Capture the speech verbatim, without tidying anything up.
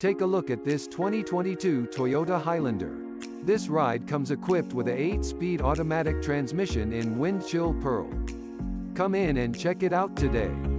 Take a look at this twenty twenty-two Toyota Highlander. This ride comes equipped with a eight speed automatic transmission in wind chill pearl. Come in and check it out today.